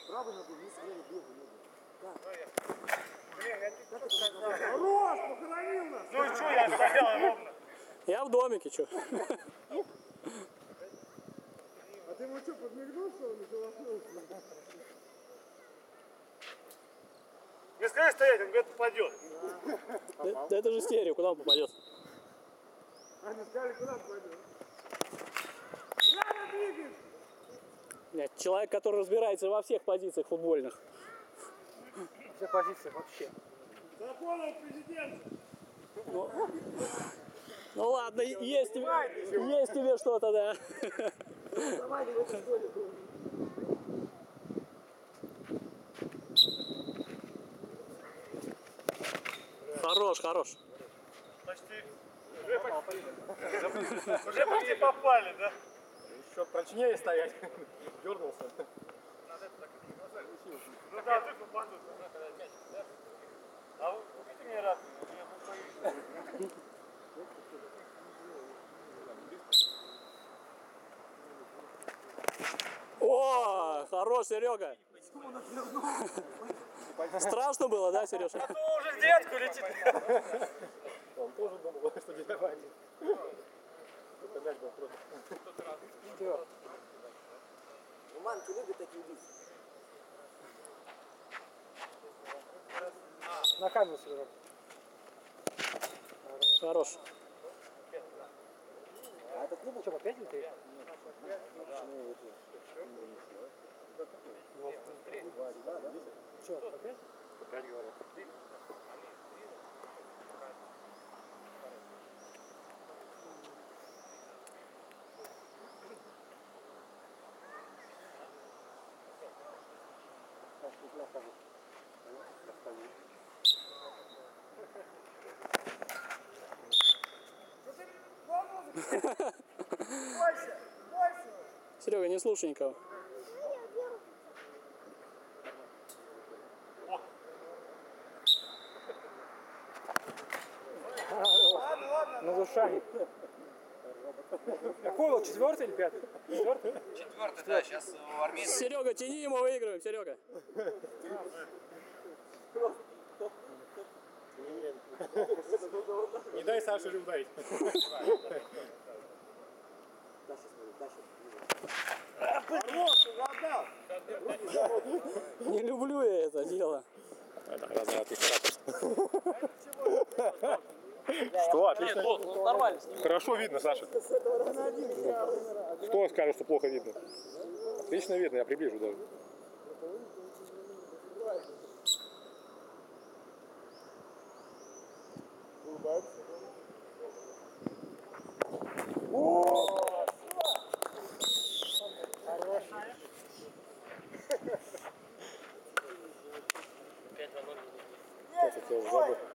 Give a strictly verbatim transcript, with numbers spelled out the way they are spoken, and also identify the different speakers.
Speaker 1: Правый надо, вниз, левый, левый, левый. Да. Хорош, похоронил нас!
Speaker 2: Ну и что, я стоял ровно.
Speaker 3: Я в домике, что?
Speaker 1: А ты ему что, подмигнул, что он шелохнулся?
Speaker 2: Мне сказали стоять, он говорит, попадет.
Speaker 3: Да, да это же стерео, куда он попадет?
Speaker 1: А не сказали, куда пойдет? Рано двигаешь!
Speaker 3: Нет, человек, который разбирается во всех позициях футбольных.
Speaker 2: Все позиции вообще.
Speaker 1: Законов президента!
Speaker 3: Ну, ну ладно, есть тебе, есть тебе что-то, да.
Speaker 1: Давайте в эту историю.
Speaker 3: Хорош, хорош.
Speaker 2: Почти. Уже почти, уже почти попали, да?
Speaker 4: Еще прочнее стоять. Дернулся.
Speaker 2: Ну да, ты попадут. А вы купите мне раз?
Speaker 3: О, хорош, Серега. Страшно было, да, Сережа?
Speaker 2: А то уже в детку летит.
Speaker 4: Он тоже думал, что не давай. Это мяч был против.
Speaker 1: Манки любят такие лица.
Speaker 4: На камеру сыграл.
Speaker 3: Хорош.
Speaker 4: А это клуб что, опять летит? Что, опять? Опять говорю.
Speaker 1: Больше! Больше!
Speaker 3: Серега, не слушай никого.
Speaker 4: На душах. Какой был, четвертый или пятый? Четвертый?
Speaker 5: Четвертый, да, сейчас в армии.
Speaker 3: Серега, тяни ему, выигрываем, Серега.
Speaker 4: Не дай Саше ударить.
Speaker 1: Хорош, уже отдал!
Speaker 3: Не люблю я это дело.
Speaker 4: Что, отлично?
Speaker 3: Нормально.
Speaker 4: Хорошо видно, Саша. Кто скажет, что плохо видно? Отлично видно, я приближу даже.
Speaker 1: Есть!